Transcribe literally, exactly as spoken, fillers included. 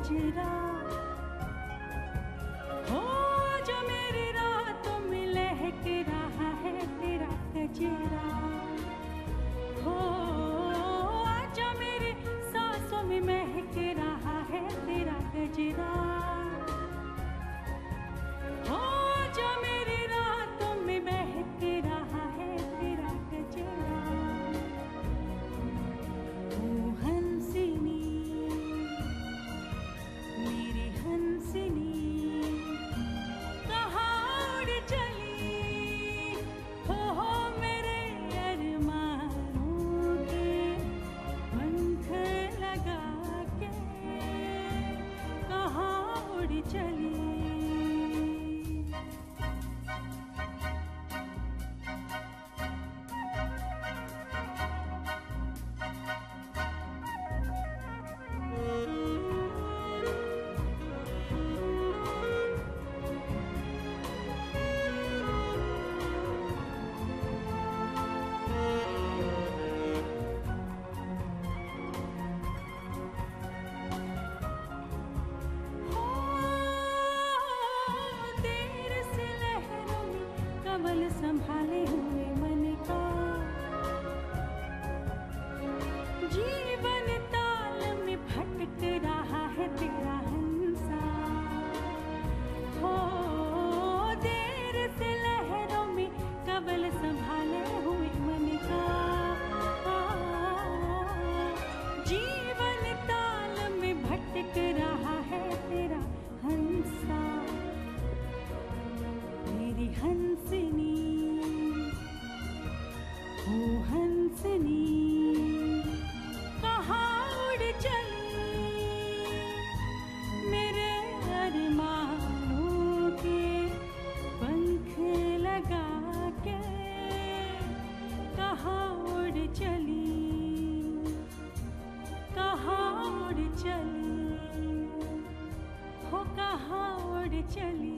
कजरा हो, जो मेरी रातों में लहक रहा है तेरा कजरा हो, जो मेरी सांसों में महक रहा है तेरा कजरा हो, जो मेरी रातों में महक रहा है तेरा कजरा। ओ हंसिनी मेरी हंसिनी कहाँ उड़ चली हो, हो मेरे अरमानों के पंख लगा के कहाँ उड़ चली। कमल संभाले हुए मन का जीवन ताल में भटक रहा है तेरा हंसा हो, देर से लहरों में कमल संभाले हुए मन का जीवन ताल में भटक रहा है तेरा हंसा। मेरी हंसिनी ओ हंसिनी कहाँ उड़ चली, मेरे अरमानों के पंख लगा के कहाँ उड़ चली, कहाँ उड़ चली हो, कहाँ उड़ चली।